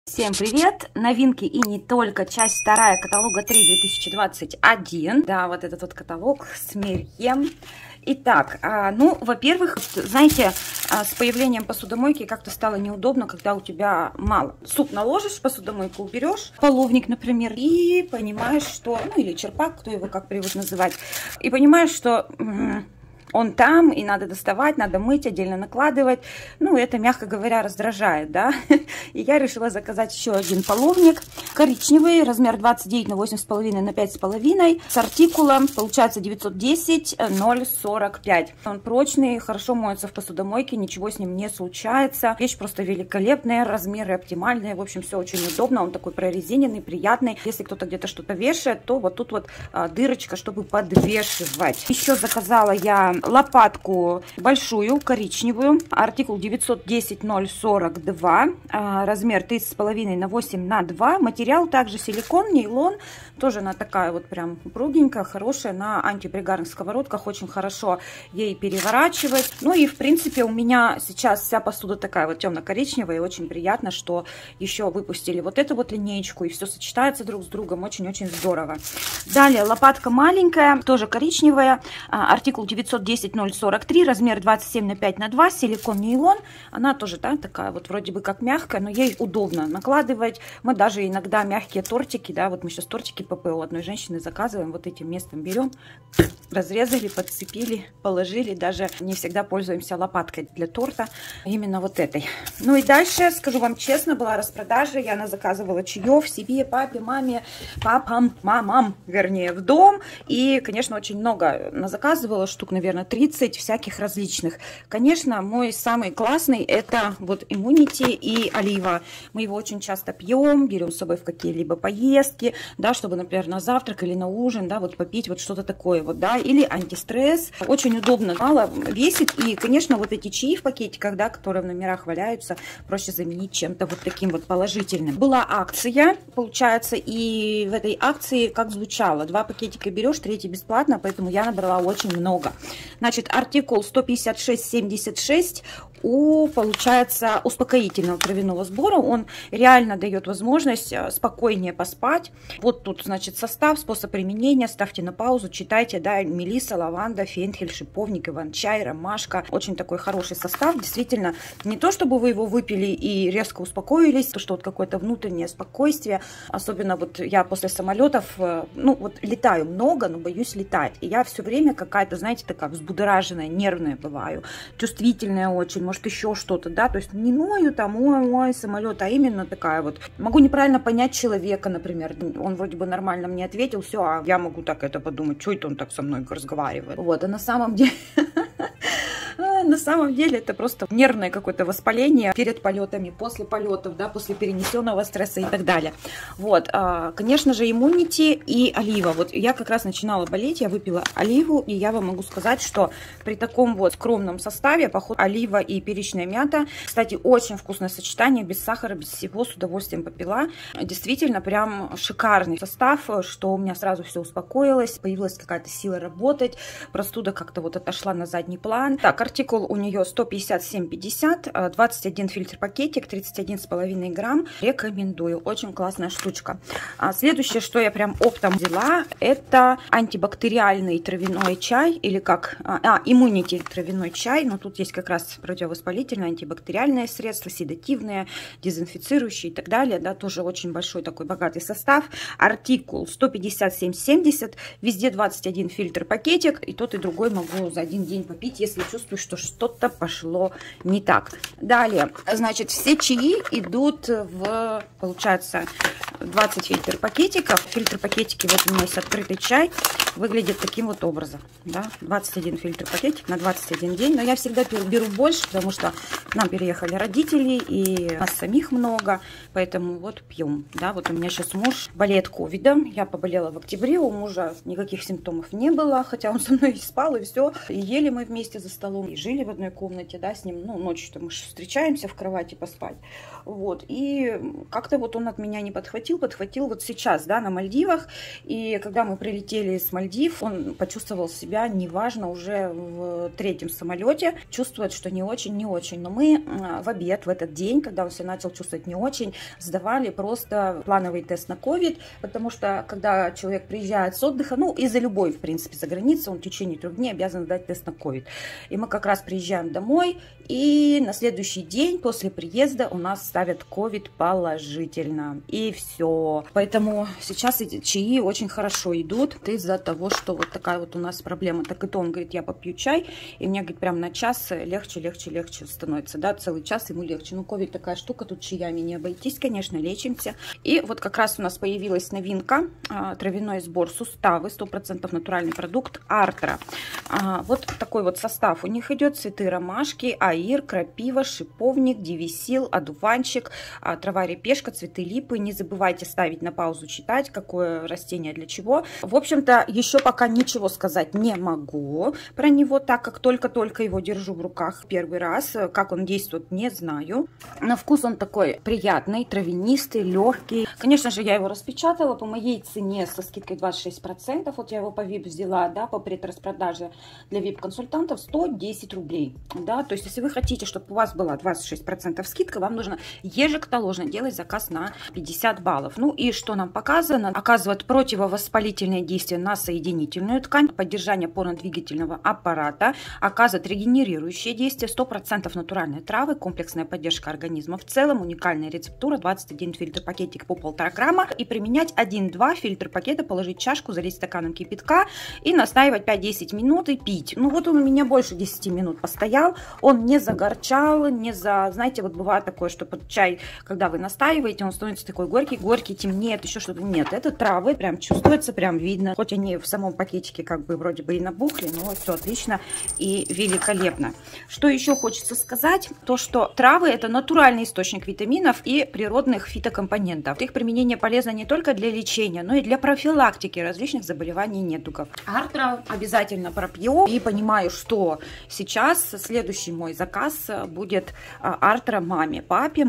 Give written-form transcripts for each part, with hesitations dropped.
Всем привет! Новинки и не только. Часть вторая каталога 3 2021. Да, вот этот вот каталог с Мерьем. Итак, ну, во-первых, знаете, с появлением посудомойки как-то стало неудобно, когда у тебя мало. Суп наложишь, посудомойку уберешь, половник, например, и понимаешь, что, ну, или черпак, кто его как привык называть, и понимаешь, что он там, и надо доставать, надо мыть, отдельно накладывать. Ну, это, мягко говоря, раздражает, да. И я решила заказать еще один половник. Коричневый, размер 29 на 8,5 на 5,5. С артикулом, получается, 910-045. Он прочный, хорошо моется в посудомойке, ничего с ним не случается. Вещь просто великолепная, размеры оптимальные. В общем, все очень удобно. Он такой прорезиненный, приятный. Если кто-то где-то что-то вешает, то вот тут вот дырочка, чтобы подвешивать. Еще заказала я лопатку большую, коричневую, артикул 910-042, размер 3,5 на 8 на 2, материал также силикон, нейлон, тоже она такая вот прям упругенькая, хорошая, на антипригарных сковородках, очень хорошо ей переворачивать. Ну и в принципе у меня сейчас вся посуда такая вот темно-коричневая, и очень приятно, что еще выпустили вот эту вот линеечку, и все сочетается друг с другом, очень-очень здорово. Далее лопатка маленькая, тоже коричневая, артикул 910-043, размер 27 на 5 на 2, силикон, нейлон. Она тоже, да, такая вот вроде бы как мягкая, но ей удобно накладывать. Мы даже иногда мягкие тортики, да, вот мы сейчас тортики ПП у одной женщины заказываем, вот этим местом берем, разрезали, подцепили, положили. Даже не всегда пользуемся лопаткой для торта, именно вот этой. Ну и дальше, скажу вам честно, была распродажа, я заказывала чаев себе, папе, маме, папам, мамам, вернее, в дом. И, конечно, очень много заказывала, штук, наверное, 30 всяких различных. Конечно, мой самый классный это вот Immunity и олива. Мы его очень часто пьем, берем с собой в какие-либо поездки, да, чтобы, например, на завтрак или на ужин, да, вот попить вот что-то такое вот, да, или антистресс. Очень удобно, мало весит. И, конечно, вот эти чаи в пакетиках, да, которые в номерах валяются, проще заменить чем-то вот таким вот положительным. Была акция, получается, и в этой акции как звучало: 2 пакетика берешь, 3 бесплатно, поэтому я набрала очень много. Значит, артикул 156,76 получается, успокоительного травяного сбора. Он реально дает возможность спокойнее поспать. Вот тут, значит, состав, способ применения. Ставьте на паузу, читайте, да, мелисса, лаванда, фенхель, шиповник, иван-чай, ромашка. Очень такой хороший состав. Действительно, не то, чтобы вы его выпили и резко успокоились, то что вот какое-то внутреннее спокойствие. Особенно вот я после самолетов, ну вот летаю много, но боюсь летать. И я все время какая-то, знаете, такая взбудораженная, нервная бываю, чувствительная очень, может еще что-то, да, то есть не ною там, ой, самолет, а именно такая вот. Могу неправильно понять человека, например, он вроде бы нормально мне ответил, все, а я могу так это подумать, что это он так со мной разговаривает. Вот, а на самом деле... На самом деле это просто нервное какое-то воспаление перед полетами, после полетов, да, после перенесенного стресса и так далее. Вот, конечно же, Immunity и олива. Вот я как раз начинала болеть, я выпила оливу, и я вам могу сказать, что при таком вот скромном составе, походу, олива и перечная мята, кстати, очень вкусное сочетание, без сахара, без всего, с удовольствием попила. Действительно, прям шикарный состав, что у меня сразу все успокоилось, появилась какая-то сила работать, простуда как-то вот отошла на задний план. Так, артикул у нее 157,50, 21 фильтр пакетик, 31,5 грамм. Рекомендую, очень классная штучка. Следующее, что я прям оптом взяла, это антибактериальный травяной чай, или как, Immunity травяной чай, но тут есть как раз противовоспалительные, антибактериальные средства, седативные, дезинфицирующие и так далее, да, тоже очень большой такой богатый состав. Артикул 157,70, везде 21 фильтр пакетик, и тот и другой могу за один день попить, если чувствую, что что-то пошло не так. Далее, значит, все чаи идут в, получается, 20 фильтр пакетиков. Фильтр пакетики, вот у меня есть открытый чай, выглядит таким вот образом, да, 21 фильтр пакетик на 21 день, но я всегда беру больше, потому что к нам переехали родители, и нас самих много, поэтому вот пьем, да, вот у меня сейчас муж болеет ковидом, я поболела в октябре, у мужа никаких симптомов не было, хотя он со мной спал, и все, и ели мы вместе за столом, и жили в одной комнате, да, с ним, ну, ночью мы встречаемся в кровати поспать, вот, и как-то вот он от меня не подхватил, подхватил вот сейчас, да, на Мальдивах. И когда мы прилетели с Мальдив, он почувствовал себя, неважно, уже в 3-м самолете, чувствует, что не очень, не очень. Но мы в обед, в этот день, когда он себя начал чувствовать не очень, сдавали просто плановый тест на ковид, потому что когда человек приезжает с отдыха, ну, из-за любой, в принципе, за границей, он в течение 3 дней обязан сдать тест на ковид. И мы как раз приезжаем домой, и на следующий день после приезда у нас ставят ковид положительно. И все. Поэтому сейчас эти чаи очень хорошо идут из-за того, что вот такая вот у нас проблема. Так и то он говорит, я попью чай, и мне, говорит, прям на час легче становится, да, целый час ему легче. Ну, ковид такая штука, тут чаями не обойтись, конечно, лечимся. И вот как раз у нас появилась новинка, травяной сбор суставы, 100% натуральный продукт Артра. Вот такой вот состав у них идет: цветы ромашки, аир, крапива, шиповник, девисил, одуванчик, трава репешка, цветы липы. Не забывайте ставить на паузу, читать, какое растение для чего. В общем-то, еще пока ничего сказать не могу про него, так как только-только его держу в руках первый раз. Как он действует, не знаю. На вкус он такой приятный, травянистый, легкий. Конечно же, я его распечатала по моей цене со скидкой 26%. Вот я его по VIP взяла, да, по предраспродаже для VIP-консультантов 110 рублей. Да, то есть, если вы хотите, чтобы у вас была 26% скидка, вам нужно ежекаталожно делать заказ на 50 баллов. Ну и что нам показано? Оказывает противовоспалительное действие на соединительную ткань, поддержание опорно-двигательного аппарата, оказывает регенерирующее действие, 100% натуральные травы, комплексная поддержка организма в целом, уникальная рецептура, 21 фильтр пакетик по 1,5 грамма, и применять 1-2 фильтр пакета, положить в чашку, залить стаканом кипятка и настаивать 5-10 минут и пить. Ну вот он у меня больше 10 минут постоял, он не загорчал, не за, знаете, вот бывает такое, что под чай, когда вы настаиваете, он становится такой горький, темнеет, еще что-то. Нет, это травы, прям чувствуется, прям видно, хоть они в самом пакетике как бы вроде бы и набухли, но все отлично и великолепно. Что еще хочется сказать, то что травы это натуральный источник витаминов и природных фитокомпонентов. Их применение полезно не только для лечения, но и для профилактики различных заболеваний и недугов. Артра обязательно пропьем, и понимаю, что сейчас следующий мой заказ будет Артра маме, папе,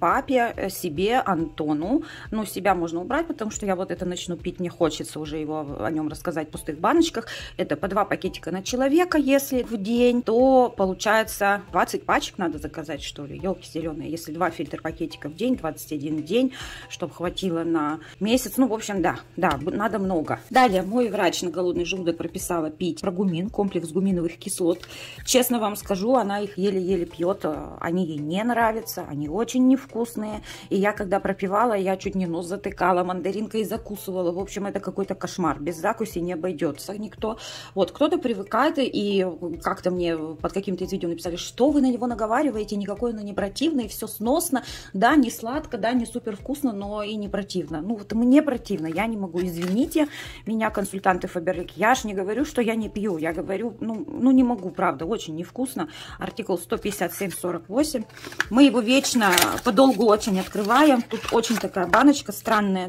себе, Антону. Ну, себя можно убрать, потому что я вот это начну пить, мне хочется уже его о нем рассказать в пустых баночках. Это по 2 пакетика на человека, если в день, то получается 20 пачек надо заказать, что ли, елки зеленые. Если 2 фильтра пакетика в день, 21 в день, чтобы хватило на месяц. Ну, в общем, да, надо много. Далее, мой врач на голодный желудок прописала пить прогумин, комплекс гуминовых кислот. Честно вам скажу, она их еле-еле пьет, они ей не нравятся, они очень невкусные. И я, когда пропивала, я чуть не нос затыкала, мандаринкой закусывала. В общем, это какой-то кошмар. Без закуси не обойдется никто. Вот, кто-то привыкает, и как-то мне под каким-то из видео написали, что вы на него наговариваете, никакой оно не противно, и все сносно. Да, не сладко, да, не супер вкусно, но и не противно. Ну, вот мне противно, я не могу, извините, меня консультанты Faberlic. Я ж не говорю, что я не пью, я говорю, ну не могу, правда, очень невкусно. Артикул 157-48. Мы его вечно подолгу очень открываем. Тут очень такая баночка странная,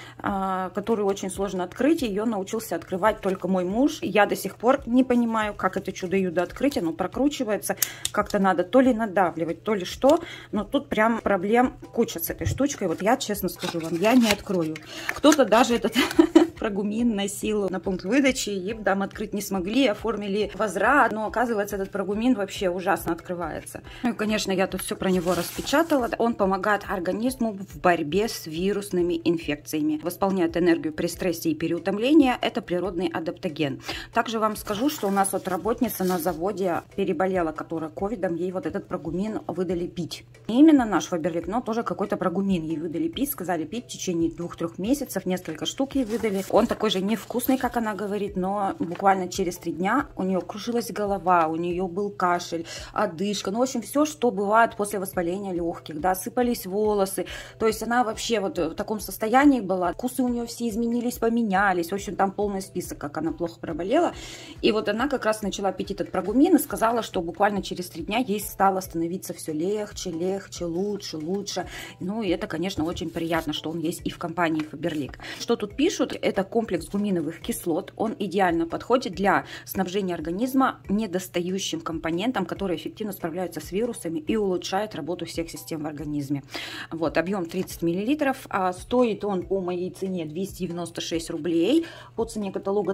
да, которую очень сложно открыть. Ее научился открывать только мой муж. Я до сих пор не понимаю, как это чудо-юдо открыть. Оно прокручивается. Как-то надо то ли надавливать, то ли что. Но тут прям проблем куча с этой штучкой. Вот я, честно скажу вам, я не открою. Кто-то даже этот прогумин носил на пункт выдачи, и там открыть не смогли, оформили возврат. Но оказывается, этот прогумин вообще ужасно открывается. Ну и, конечно, я тут все про него распечатала. Он помогает организму в борьбе с вирусными инфекциями. Восполняет энергию при стрессе и переутомлении. Это природный адаптоген. Также вам скажу, что у нас вот работница на заводе переболела, которая ковидом, ей вот этот прогумин выдали пить. Не именно наш Faberlic, но тоже какой-то прогумин ей выдали пить. Сказали пить в течение 2-3 месяцев. Несколько штук ей выдали. Он такой же невкусный, как она говорит, но буквально через 3 дня у нее кружилась голова, у нее был кашель, одышка. Ну, в общем, все, что бывает после воспаления легких, да, сыпались волосы. То есть она вообще вот в таком состоянии была. Вкусы у нее все изменились, поменялись. В общем, там полный список, как она плохо проболела. И вот она как раз начала пить этот прогумин и сказала, что буквально через 3 дня ей стало становиться все легче, лучше. Ну, и это, конечно, очень приятно, что он есть и в компании Faberlic. Что тут пишут? Это Это комплекс гуминовых кислот. Он идеально подходит для снабжения организма недостающим компонентом, которые эффективно справляются с вирусами и улучшают работу всех систем в организме. Вот, объем 30 мл. Стоит он по моей цене 296 рублей. По цене каталога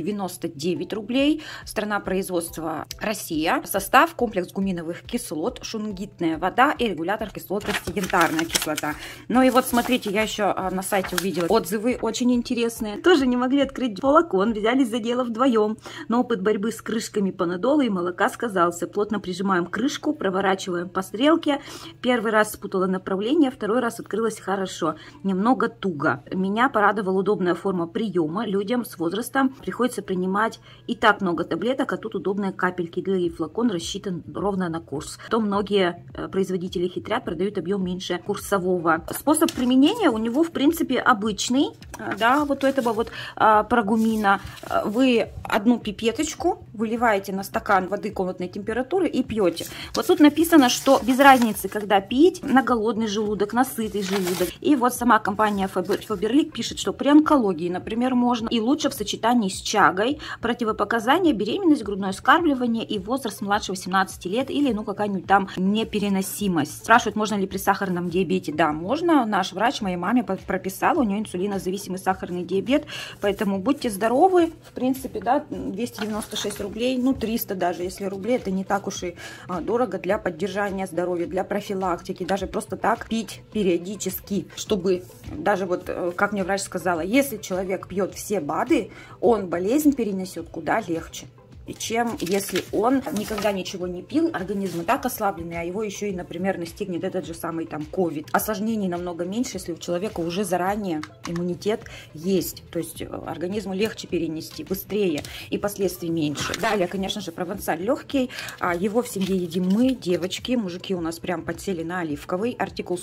399 рублей. Страна производства Россия. Состав: комплекс гуминовых кислот, шунгитная вода и регулятор кислотности янтарная кислота. Ну и вот смотрите, я еще на сайте увидела отзывы очень интересные. Тоже не могли открыть флакон, взялись за дело вдвоем. Но опыт борьбы с крышками панадола и молока сказался. Плотно прижимаем крышку, проворачиваем по стрелке. Первый раз спутала направление, второй раз открылась хорошо. Немного туго. Меня порадовала удобная форма приема. Людям с возрастом приходится принимать и так много таблеток, а тут удобные капельки. Для флакон рассчитан ровно на курс. То многие производители хитрят, продают объем меньше курсового. Способ применения у него в принципе обычный, да, вот у этого вот прогумина. Вы одну пипеточку выливаете на стакан воды комнатной температуры и пьете. Вот тут написано, что без разницы, когда пить, на голодный желудок, на сытый желудок. И вот сама компания Faberlic пишет, что при онкологии, например, можно, и лучше в сочетании с чагой. Противопоказания: беременность, грудное вскармливание и возраст младше 18 лет или ну какая-нибудь там непереносимость. Спрашивают, можно ли при сахарном диабете. Да, можно. Наш врач моей маме прописал, у нее инсулинозависимый сахарный диабет, поэтому будьте здоровы. В принципе, да, 296 рублей, ну 300 даже, если рублей, это не так уж и дорого для поддержания здоровья, для профилактики, даже просто так пить периодически, чтобы, даже вот, как мне врач сказала, если человек пьет все БАДы, он болезнь перенесет куда легче, чем если он никогда ничего не пил, организм и так ослабленный, а его еще и, например, настигнет этот же самый там ковид. Осложнений намного меньше, если у человека уже заранее иммунитет есть, то есть организму легче перенести, быстрее и последствий меньше. Далее, конечно же, провансаль легкий, его в семье едим мы, девочки, мужики у нас прям подсели на оливковый, артикул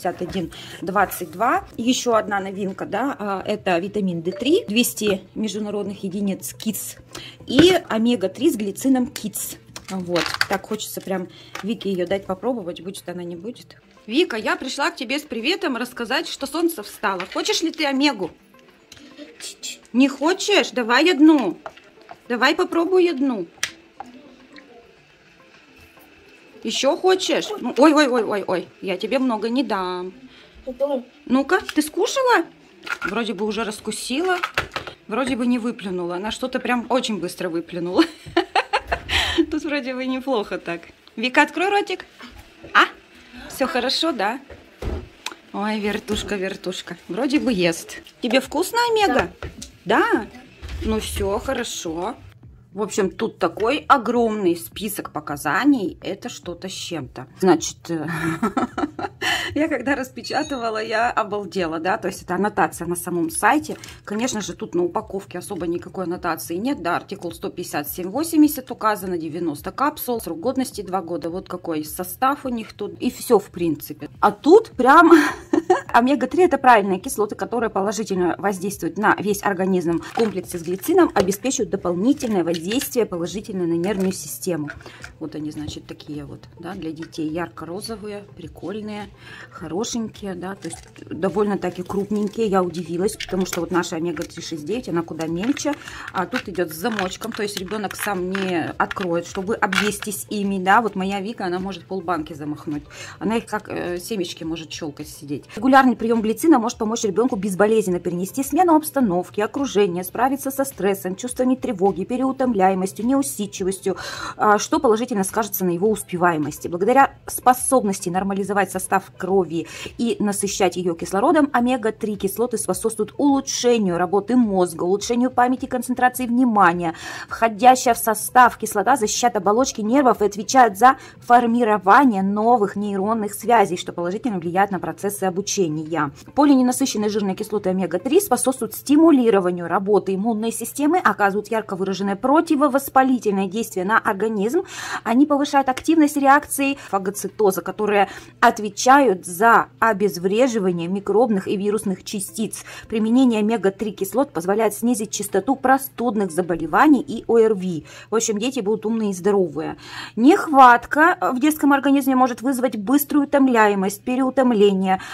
161-22. Еще одна новинка, да, это витамин D3, 200 международных единиц КИЦ и омега-3 с глицином КИЦ. Вот, так хочется прям Вике ее дать попробовать, будет она, не будет. Вика, я пришла к тебе с приветом рассказать, что солнце встало. Хочешь ли ты омегу? Не хочешь? Давай одну. Давай попробуй одну. Еще хочешь? Ой, я тебе много не дам. Ну-ка, ты скушала? Вроде бы уже раскусила. Вроде бы не выплюнула. Она что-то прям очень быстро выплюнула. Тут вроде бы неплохо так. Вика, открой ротик. Все хорошо, да? Ой, вертушка, вертушка. Вроде бы ест. Тебе вкусно омега? Да? Ну все, хорошо. В общем, тут такой огромный список показаний. Это что-то с чем-то. Значит, я когда распечатывала, я обалдела, да, то есть это аннотация на самом сайте. Конечно же, тут на упаковке особо никакой аннотации нет, да, артикул 157-80 указано, 90 капсул, срок годности 2 года, вот какой состав у них тут, и все в принципе. А тут прям омега-3 это правильные кислоты, которые положительно воздействуют на весь организм в комплексе с глицином, обеспечивают дополнительное воздействие положительное на нервную систему. Вот они, значит, такие вот, да, для детей ярко-розовые, прикольные, хорошенькие, да, то есть довольно-таки крупненькие. Я удивилась, потому что вот наша омега-369, она куда мельче, а тут идет с замочком, то есть ребенок сам не откроет, чтобы объестись ими, да, вот моя Вика, она может полбанки замахнуть, она их как семечки может щелкать, сидеть. Регулярный прием глицина может помочь ребенку безболезненно перенести смену обстановки, окружения, справиться со стрессом, чувствами тревоги, переутомляемостью, неусидчивостью, что положительно скажется на его успеваемости. Благодаря способности нормализовать состав крови и насыщать ее кислородом, омега-3 кислоты способствуют улучшению работы мозга, улучшению памяти, концентрации внимания. Входящая в состав кислота защищает оболочки нервов и отвечает за формирование новых нейронных связей, что положительно влияет на процессы обучения. Полиненасыщенные жирные кислоты омега-3 способствуют стимулированию работы иммунной системы, оказывают ярко выраженное противовоспалительное действие на организм. Они повышают активность реакции фагоцитоза, которые отвечают за обезвреживание микробных и вирусных частиц. Применение омега-3 кислот позволяет снизить частоту простудных заболеваний и ОРВИ. В общем, дети будут умные и здоровые. Нехватка в детском организме может вызвать быструю утомляемость, переутомление. Омега-3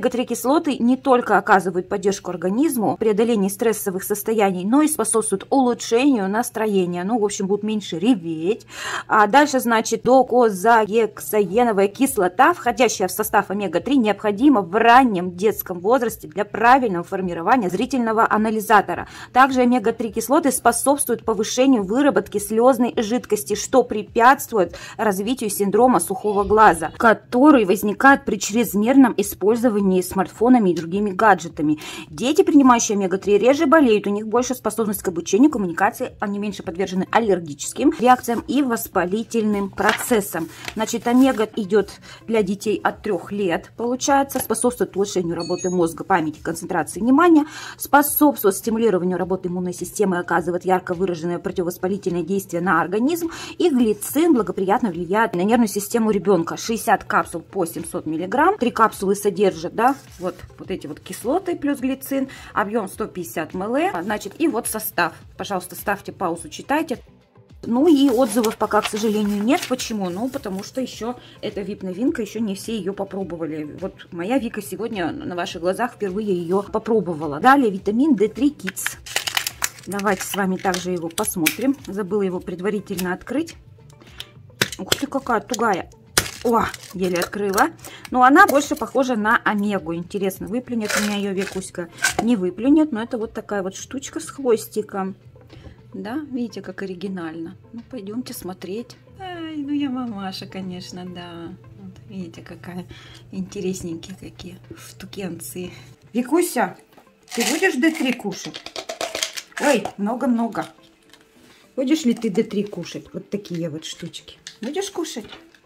Омега-3 кислоты не только оказывают поддержку организму, преодолении стрессовых состояний, но и способствуют улучшению настроения. Ну, в общем, будут меньше реветь. А дальше, значит, докозаексаеновая кислота, входящая в состав омега-3, необходима в раннем детском возрасте для правильного формирования зрительного анализатора. Также омега-3 кислоты способствуют повышению выработки слезной жидкости, что препятствует развитию синдрома сухого глаза, который возникает при чрезмерном использовании смартфонами и другими гаджетами. Дети, принимающие омега-3, реже болеют, у них больше способность к обучению, коммуникации, они меньше подвержены аллергическим реакциям и воспалительным процессам. Значит, омега идет для детей от 3 лет, получается, способствует улучшению работы мозга, памяти, концентрации внимания, способствует стимулированию работы иммунной системы, оказывает ярко выраженное противовоспалительное действие на организм, и глицин благоприятно влияет на нервную систему ребенка. 60 капсул по 700 мг, 3 капсулы содержат, да, вот эти вот кислоты плюс глицин, объем 150 мл, значит, и вот состав. Пожалуйста, ставьте паузу, читайте. Ну и отзывов пока, к сожалению, нет. Почему? Ну, потому что еще эта VIP-новинка, еще не все ее попробовали. Вот моя Вика сегодня на ваших глазах впервые ее попробовала. Далее витамин D3 Kids. Давайте с вами также его посмотрим. Забыла его предварительно открыть. Ух ты, какая тугая. О, еле открыла. Но она больше похожа на омегу. Интересно, выплюнет у меня ее Викуська? Не выплюнет, но это вот такая вот штучка с хвостиком. Да, видите, как оригинально. Ну, пойдемте смотреть. Ай, ну я мамаша, конечно, да. Вот, видите, какая интересненькие какие штукенции. Викуся, ты будешь D3 кушать? Ой, много-много. Будешь ли ты D3 кушать? Вот такие вот штучки. Будешь кушать?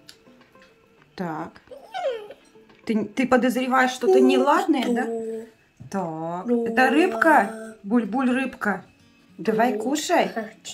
Так. Ты подозреваешь что-то неладное, да? Так. Это рыбка? Буль-буль рыбка. Давай кушай.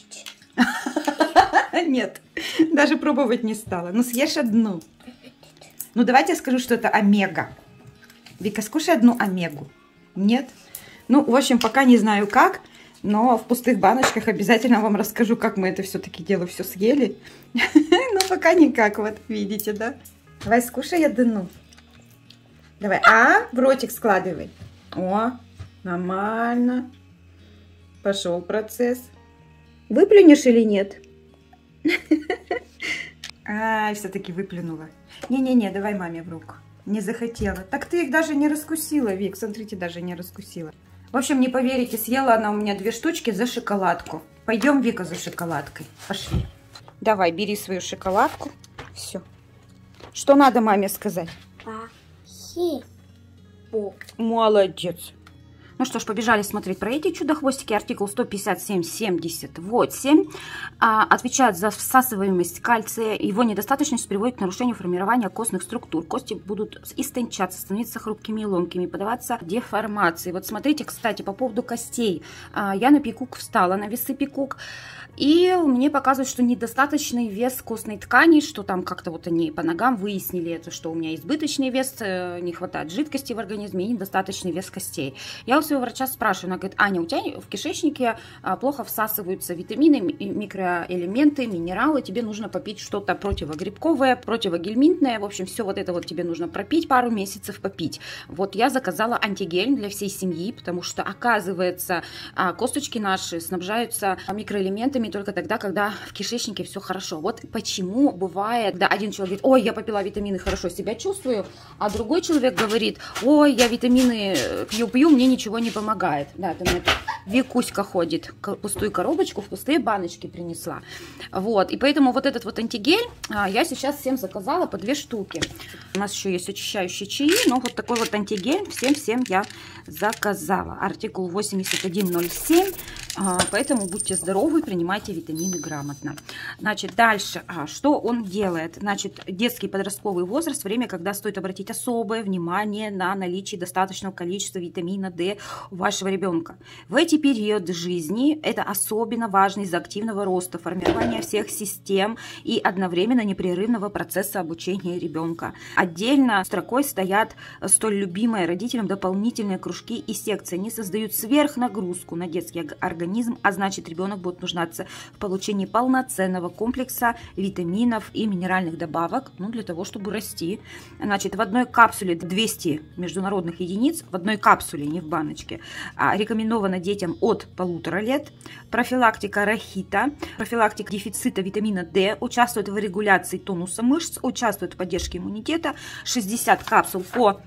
Нет, даже пробовать не стала. Ну, съешь одну. Ну, давайте я скажу, что это омега. Вика, скушай одну омегу. Нет? Ну, в общем, пока не знаю как, но в пустых баночках обязательно вам расскажу, как мы это все-таки дело все съели. Ну, пока никак, вот видите, да? Давай скушай одну. Давай, в ротик складывай. О, нормально. Пошел процесс. Выплюнешь или нет? Ай, все-таки выплюнула. Не-не-не, давай маме в руку. Не захотела. Так ты их даже не раскусила, Вик. Смотрите, даже не раскусила. В общем, не поверите, съела она у меня 2 штучки за шоколадку. Пойдем, Вика, за шоколадкой. Пошли. Давай, бери свою шоколадку. Все. Что надо маме сказать? Спасибо. Молодец. Ну что ж, побежали смотреть про эти чудо-хвостики. Артикул 157.78 отвечает за всасываемость кальция. Его недостаточность приводит к нарушению формирования костных структур. Кости будут истончаться, становиться хрупкими и ломкими, подаваться деформации. Вот смотрите, кстати, по поводу костей. Я на пикук встала, на весы пикук. И мне показывают, что недостаточный вес костной ткани, что там как-то вот они по ногам выяснили это, что у меня избыточный вес, не хватает жидкости в организме и недостаточный вес костей. Я у своего врача спрашиваю, она говорит: Аня, у тебя в кишечнике плохо всасываются витамины, микроэлементы, минералы, тебе нужно попить что-то противогрибковое, противогельминтное, в общем, все вот это вот тебе нужно пропить, пару месяцев попить. Вот я заказала антигель для всей семьи, потому что, оказывается, косточки наши снабжаются микроэлементами только тогда, когда в кишечнике все хорошо. Вот почему бывает, когда один человек говорит: ой, я попила витамины, хорошо себя чувствую, а другой человек говорит: ой, я витамины пью, мне ничего не помогает. Да, там это Викуська ходит, пустую коробочку в пустые баночки принесла. Вот, и поэтому вот этот вот антигель я сейчас всем заказала по 2 штуки. У нас еще есть очищающие чаи, но вот такой вот антигель всем я заказала. Артикул 8107, поэтому будьте здоровы, принимайте витамины грамотно. Значит, дальше, что он делает? Значит, детский подростковый возраст, время, когда стоит обратить особое внимание на наличие достаточного количества витамина D у вашего ребенка. В эти периоды жизни это особенно важно из-за активного роста, формирования всех систем и одновременно непрерывного процесса обучения ребенка. Отдельно строкой стоят столь любимые родителям дополнительные кружки и секции. Они создают сверхнагрузку на детский организм организм, а значит, ребенок будет нуждаться в получении полноценного комплекса витаминов и минеральных добавок, ну, для того, чтобы расти. Значит, в одной капсуле 200 международных единиц, в одной капсуле, не в баночке, рекомендовано детям от 1,5 лет. Профилактика рахита, профилактика дефицита витамина D, участвует в регуляции тонуса мышц, участвует в поддержке иммунитета. 60 капсул по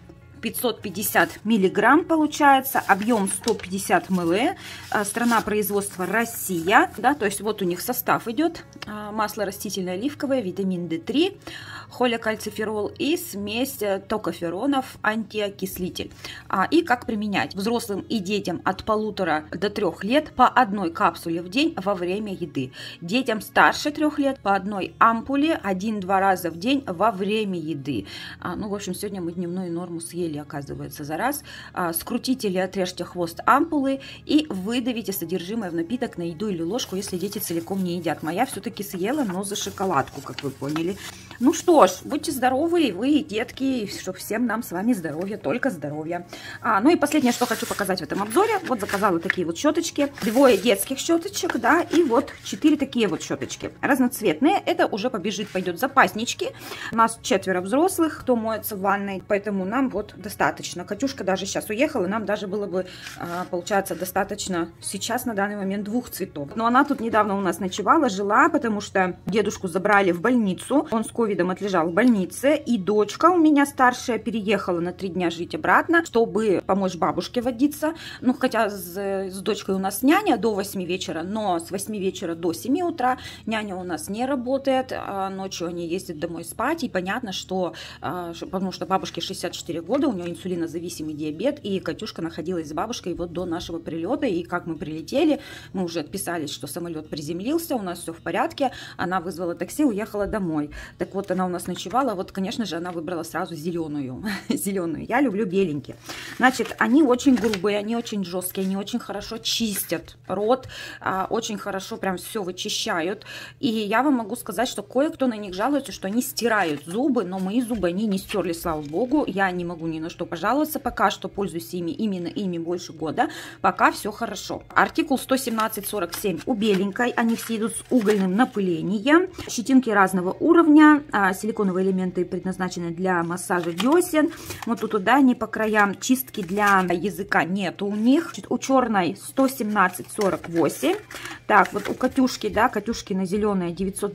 550 миллиграмм получается, объем 150 мл, страна производства Россия, да, то есть вот у них состав идет: масло растительное оливковое, витамин D3, холикальциферол и смесь токоферонов, антиокислитель. И как применять взрослым и детям от 1,5 до 3 лет по одной капсуле в день во время еды, детям старше 3 лет по одной ампуле 1-2 раза в день во время еды. Ну, в общем, сегодня мы дневную норму съели, оказывается, за раз. Скрутите или отрежьте хвост ампулы и выдавите содержимое в напиток на еду или ложку, если дети целиком не едят. Моя все-таки съела, но за шоколадку, как вы поняли. Ну что ж, будьте здоровы, вы и детки, чтобы всем нам с вами здоровья, только здоровья. Ну и последнее, что хочу показать в этом обзоре. Вот заказала такие вот щеточки, 2 детских щеточек, да, и вот 4 такие вот щеточки разноцветные. Это уже пойдет в запаснички. У нас 4 взрослых, кто моется в ванной, поэтому нам вот достаточно. Катюшка даже сейчас уехала, нам даже было бы, получается, достаточно сейчас на данный момент 2 цветов. Но она тут недавно у нас ночевала, жила, потому что дедушку забрали в больницу. Он с ковидом отлежал в больнице, и дочка у меня старшая переехала на 3 дня жить обратно, чтобы помочь бабушке водиться. Ну, хотя с дочкой у нас няня до 8 вечера, но с 8 вечера до 7 утра няня у нас не работает. Ночью они ездят домой спать, и понятно, что, потому что бабушке 64 года, у нее инсулинозависимый диабет, и Катюшка находилась с бабушкой вот до нашего прилета, и как мы прилетели, мы уже отписались, что самолет приземлился, у нас все в порядке, она вызвала такси, уехала домой. Так вот, она у нас ночевала, вот, конечно же, она выбрала сразу зеленую, зеленую. Я люблю беленькие. Значит, они очень грубые, они очень жесткие, они очень хорошо чистят рот, очень хорошо прям все вычищают, и я вам могу сказать, что кое-кто на них жалуется, что они стирают зубы, но мои зубы они не стерли, слава богу, я не могу ни на что пожаловаться, пока что пользуюсь именно ими больше года, пока все хорошо. Артикул 117-47 у беленькой, они все идут с угольным напылением, щетинки разного уровня, силиконовые элементы предназначены для массажа десен, вот тут да, они по краям, чистки для языка нету у них. У черной 117-48, так вот у Катюшки, да, Катюшкина зеленая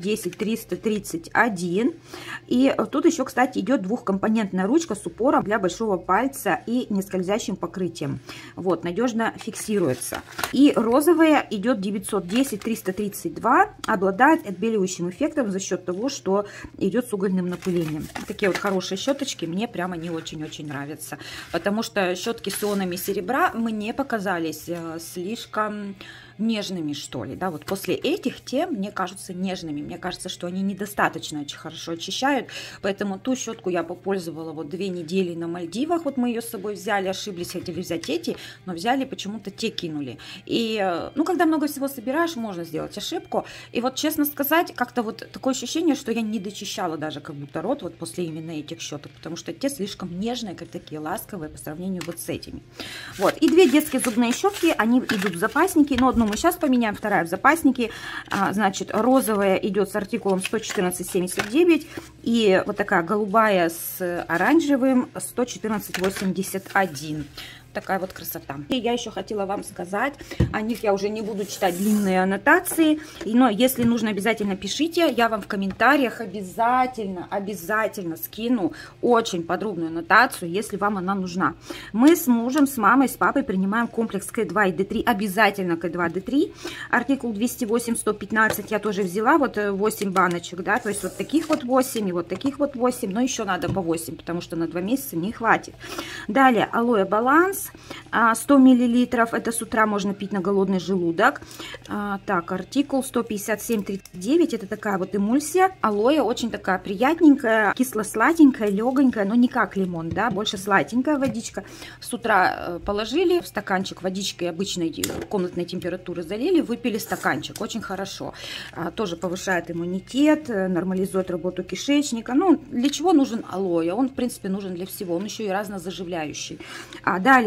910-331, и тут еще, кстати, идет двухкомпонентная ручка с упором для большого пальца и нескользящим покрытием. Вот, надежно фиксируется. И розовая идет 910-332, обладает отбеливающим эффектом за счет того, что идет с угольным напылением. Такие вот хорошие щеточки, мне прямо не очень-очень нравятся, потому что щетки с ионами серебра мне показались слишком нежными, что ли, да, вот после этих те мне кажутся нежными, мне кажется, что они недостаточно очень хорошо очищают, поэтому ту щетку я попользовала вот 2 недели на Мальдивах, вот мы ее с собой взяли, ошиблись, хотели взять эти, но взяли почему-то те кинули, и, ну, когда много всего собираешь, можно сделать ошибку, и вот, честно сказать, как-то вот такое ощущение, что я не дочищала даже как будто рот вот после именно этих щеток, потому что те слишком нежные, как такие ласковые по сравнению вот с этими. Вот, и 2 детские зубные щетки, они идут в запасники, но одну мы сейчас поменяем, вторая в запаснике. Значит, розовая идет с артикулом 114,79 и вот такая голубая с оранжевым 114,81. Такая вот красота. И я еще хотела вам сказать, о них я уже не буду читать длинные аннотации, но если нужно, обязательно пишите, я вам в комментариях обязательно скину очень подробную аннотацию, если вам она нужна. Мы с мужем, с мамой, с папой принимаем комплекс К2 и Д3, обязательно К2, Д3, артикул 208-115 я тоже взяла, вот 8 баночек, да, то есть вот таких вот 8 и вот таких вот 8, но еще надо по 8, потому что на 2 месяца не хватит. Далее, алоэ баланс, 100 миллилитров, это с утра можно пить на голодный желудок. Так, артикул 157-39, это такая вот эмульсия. Алоэ очень такая приятненькая, кисло-сладенькая, легонькая, но не как лимон, да, больше сладенькая водичка. С утра положили в стаканчик водичкой обычной комнатной температуры, залили, выпили стаканчик, очень хорошо. Тоже повышает иммунитет, нормализует работу кишечника. Ну, для чего нужен алоэ? Он, в принципе, нужен для всего, он еще и разнозаживляющий. Далее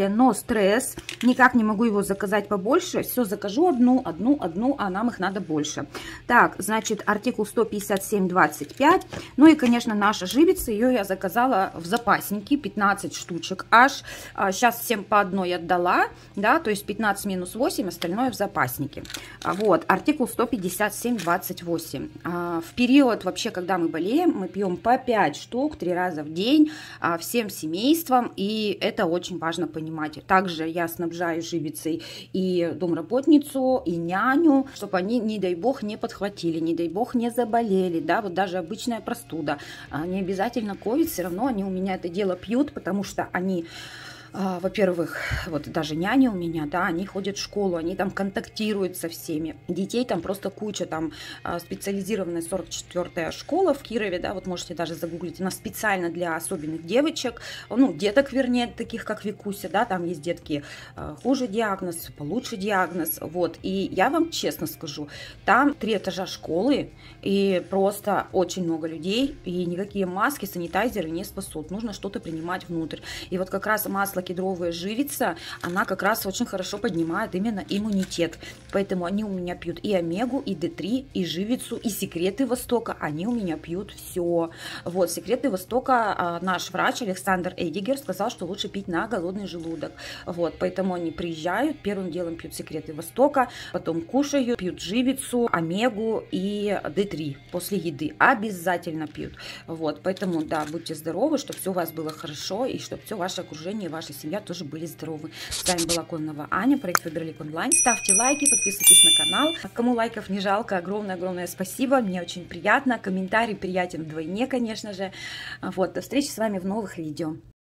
но стресс. Никак не могу его заказать побольше. Все, закажу одну, а нам их надо больше. Так, значит, артикул 157,25. Ну и, конечно, наша живица. Ее я заказала в запаснике. 15 штучек аж. Сейчас всем по одной отдала. Да, то есть 15 минус 8, остальное в запаснике. Вот, артикул 157,28. В период вообще, когда мы болеем, мы пьем по 5 штук 3 раза в день всем семейством, и это очень важно понимать. Также я снабжаю живицей и домработницу, и няню, чтобы они, не дай бог, не подхватили, не дай бог, не заболели, да, вот даже обычная простуда, не обязательно ковид, все равно они у меня это дело пьют, потому что они... Во-первых, вот даже няни у меня, да, они ходят в школу, они там контактируют со всеми. Детей там просто куча, там специализированная 44-я школа в Кирове, да, вот можете даже загуглить. Она специально для особенных девочек, ну, деток, вернее, таких как Викуся, да, там есть детки хуже диагноз, получше диагноз, вот. И я вам честно скажу, там 3 этажа школы, и просто очень много людей, и никакие маски, санитайзеры не спасут. Нужно что-то принимать внутрь. И вот как раз масло кедровая живица, она как раз очень хорошо поднимает именно иммунитет. Поэтому они у меня пьют и омегу, и D3, и живицу, и секреты Востока. Они у меня пьют все. Вот, секреты Востока наш врач Александр Эдигер сказал, что лучше пить на голодный желудок. Вот, поэтому они приезжают, первым делом пьют секреты Востока, потом кушают, пьют живицу, омегу и D3 после еды. Обязательно пьют. Вот, поэтому, да, будьте здоровы, чтобы все у вас было хорошо, и чтобы все ваше окружение, ваша семья тоже были здоровы. С вами была Кононова Аня, проект Фаберлик онлайн. Ставьте лайки, подписывайтесь на канал. Кому лайков не жалко, огромное-огромное спасибо. Мне очень приятно. Комментарий приятен вдвойне, конечно же. Вот, до встречи с вами в новых видео.